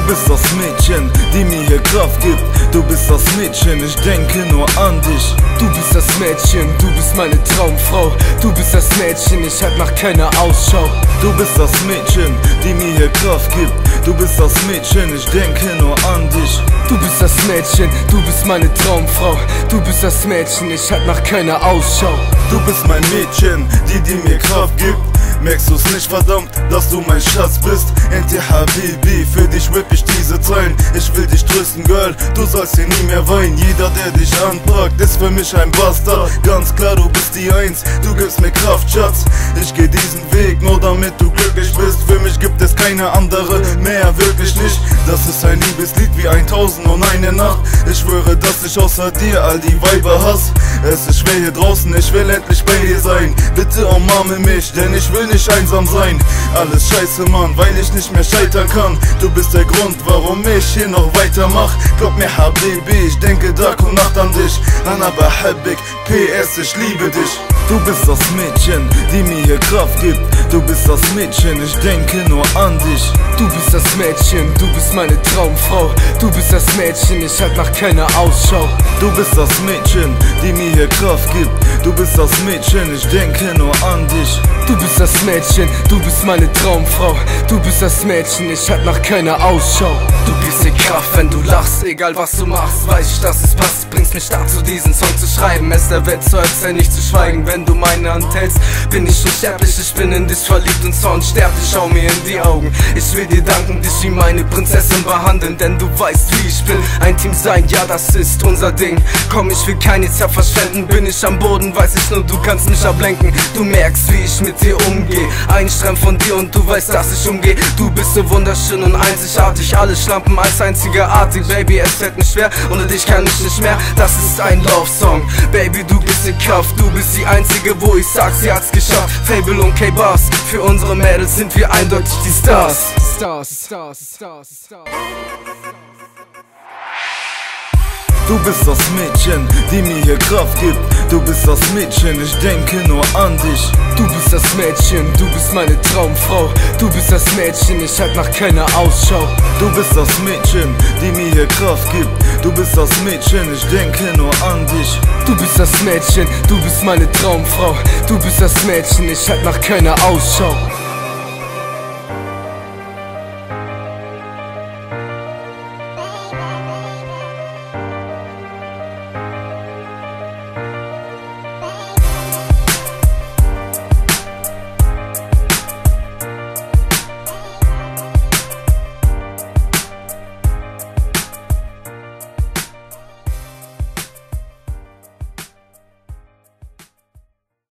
bist das Mädchen, die mir hier Kraft gibt. Du bist das Mädchen, ich denke nur an dich. Du bist das Mädchen, du bist meine Traumfrau. Du bist das Mädchen, ich halt nach keiner Ausschau. Du bist das Mädchen, die mir hier Kraft gibt. Du bist das Mädchen, ich denke nur an dich. Du bist das Mädchen, du bist meine Traumfrau. Du bist das Mädchen, ich halt nach keiner Ausschau. Du bist mein Mädchen, die mir Kraft gibt. Merkst du's nicht, verdammt, dass du mein Schatz bist? Ente Habibi, für dich ripp ich diese Zeilen. Ich will dich trösten, Girl, du sollst hier nie mehr weinen. Jeder, der dich anpackt, ist für mich ein Bastard. Ganz klar, du bist die Eins, du gibst mir Kraft, Schatz. Ich geh diesen Weg, nur damit du glücklich bist. Für mich gibt es keine andere mehr, wirklich nicht. Das ist ein Liebeslied wie 1001 Nacht. Ich schwöre, dass ich außer dir all die Weiber hasse. Es ist schwer hier draußen, ich will endlich bei dir sein. Bitte umarme mich, denn ich will nicht einsam sein. Alles scheiße, Mann, weil ich nicht mehr scheitern kann. Du bist der Grund, warum ich hier noch weitermach. Glaub mir, Habibi, ich denke Tag und Nacht an dich. Ana Bahabik, PS, ich liebe dich. Du bist das Mädchen, die mir hier Kraft gibt. Du bist das Mädchen, ich denke nur an dich. Du bist das Mädchen, du bist meine Traumfrau. Du bist das Mädchen, ich halt nach keiner Ausschau. Du bist das Mädchen, die mir hier Kraft gibt. Du bist das Mädchen, ich denke nur an dich. Du bist das Mädchen, du bist meine Traumfrau. Du bist das Mädchen, ich halt nach keiner Ausschau. Du gibst mir Kraft, wenn du lachst, egal was du machst. Weiß ich, dass es passt, bringst mich dazu, diesen Song zu schreiben. Es der Welt zu erzählen, nicht zu schweigen. Wenn du meine Hand hältst, bin ich unsterblich. Ich bin in dich verliebt und zwar unsterblich. Schau mir in die Augen, ich will dir danken, dich wie meine Prinzessin behandeln. Denn du weißt, wie ich bin, ein Team sein, ja das ist unser Ding. Komm, ich will keine Zeit verschwenden, bin ich am Boden, weiß ich nur, du kannst mich ablenken. Du merkst, wie ich mit dir umgehe, ein Stramm von dir und du weißt, dass ich umgehe. Du bist so wunderschön und einzigartig, alle Schlampen als einzigartig. Baby, es fällt mir schwer, ohne dich kann ich nicht mehr. Das ist ein Love-Song, Baby, du bist die Kraft. Du bist die einzige, wo ich sag, sie hat's geschafft. Fable und K-Bass, für unsere Mädels sind wir eindeutig die Stars. Du bist das Mädchen, die mir hier Kraft gibt. Du bist das Mädchen, ich denke nur an dich. Du bist das Mädchen, du bist meine Traumfrau. Du bist das Mädchen, ich halt nach keiner Ausschau. Du bist das Mädchen, die mir hier Kraft gibt. Du bist das Mädchen, ich denke nur an dich. Du bist das Mädchen, du bist meine Traumfrau. Du bist das Mädchen, ich halt nach keiner Ausschau.